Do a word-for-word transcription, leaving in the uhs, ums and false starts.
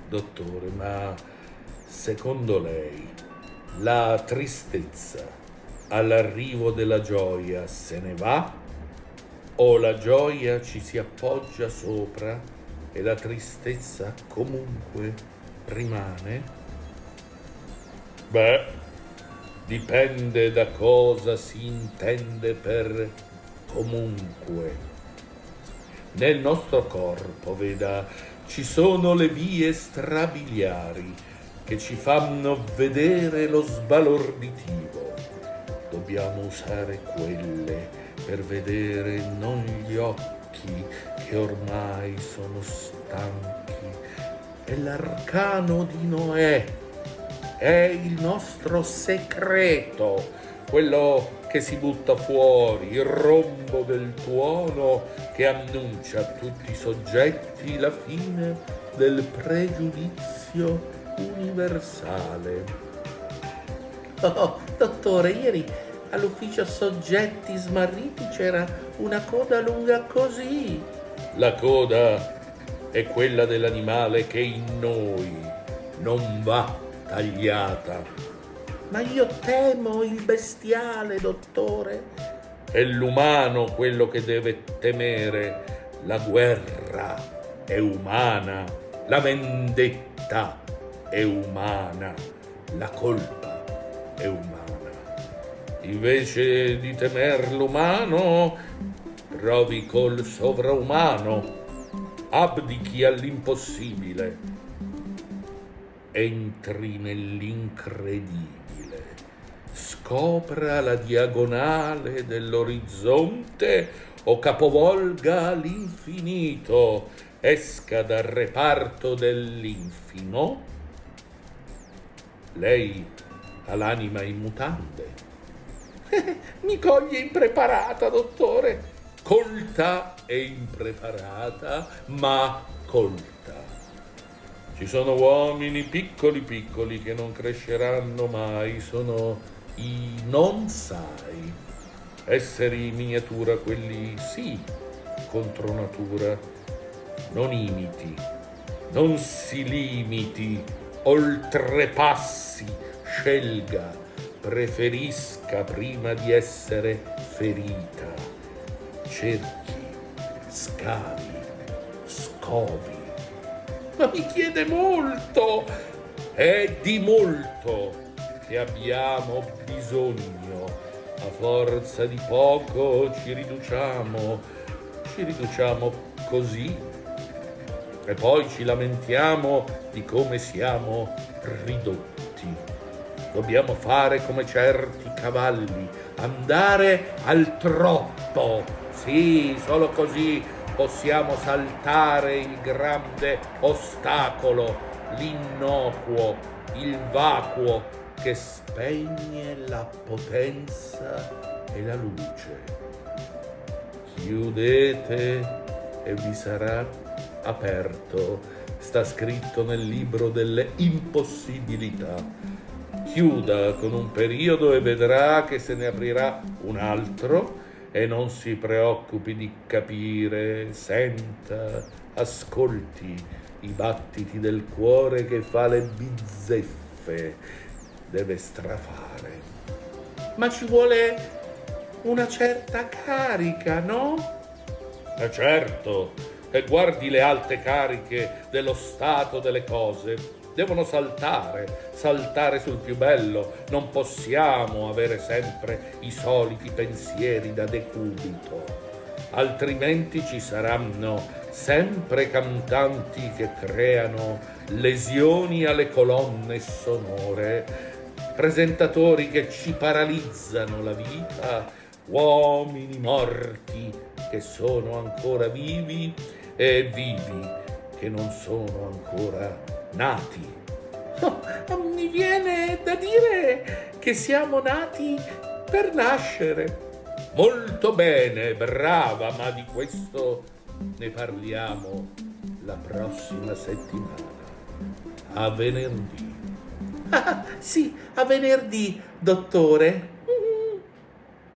Dottore, ma secondo lei la tristezza all'arrivo della gioia se ne va o la gioia ci si appoggia sopra e la tristezza comunque rimane? Beh, dipende da cosa si intende per comunque. Nel nostro corpo, veda, ci sono le vie strabiliari che ci fanno vedere lo sbalorditivo. Dobbiamo usare quelle per vedere non gli occhi che ormai sono stanchi. È l'arcano di Noè, è il nostro segreto, quello che si butta fuori, il rombo del tuono che annuncia a tutti i soggetti la fine del pregiudizio universale. Oh, dottore, ieri all'ufficio soggetti smarriti c'era una coda lunga così. La coda è quella dell'animale che in noi non va tagliata. Ma io temo il bestiale, dottore. È l'umano quello che deve temere. La guerra è umana, la vendetta è umana, la colpa è umana. Invece di temer l'umano, provi col sovraumano, abdichi all'impossibile, entri nell'incredibile, scopra la diagonale dell'orizzonte o capovolga l'infinito, esca dal reparto dell'infino. Lei ha l'anima in mutande. Mi coglie impreparata, dottore. Colta e impreparata, ma colta. Ci sono uomini piccoli piccoli che non cresceranno mai, sono i non sai. Esseri in miniatura, quelli sì, contro natura. Non imiti, non si limiti, oltrepassi, scelga, preferisca prima di essere ferita. Cerchi, scavi, scovi. Ma mi chiede molto. È di molto che abbiamo bisogno. A forza di poco ci riduciamo, ci riduciamo così. E poi ci lamentiamo di come siamo ridotti. Dobbiamo fare come certi cavalli, andare al trotto. Sì, solo così possiamo saltare il grande ostacolo, l'innocuo, il vacuo che spegne la potenza e la luce. Chiudete e vi sarà aperto. Sta scritto nel libro delle impossibilità. Chiuda con un periodo e vedrà che se ne aprirà un altro. E non si preoccupi di capire, senta, ascolti i battiti del cuore che fa le bizzeffe, deve strafare. Ma ci vuole una certa carica, no? E certo, e guardi le alte cariche dello stato delle cose. Devono saltare, saltare sul più bello. Non possiamo avere sempre i soliti pensieri da decubito. Altrimenti ci saranno sempre cantanti che creano lesioni alle colonne sonore, presentatori che ci paralizzano la vita, uomini morti che sono ancora vivi e vivi che non sono ancora nati. Oh, mi viene da dire che siamo nati per nascere. Molto bene, brava, ma di questo ne parliamo la prossima settimana. A venerdì. Ah, sì, a venerdì, dottore.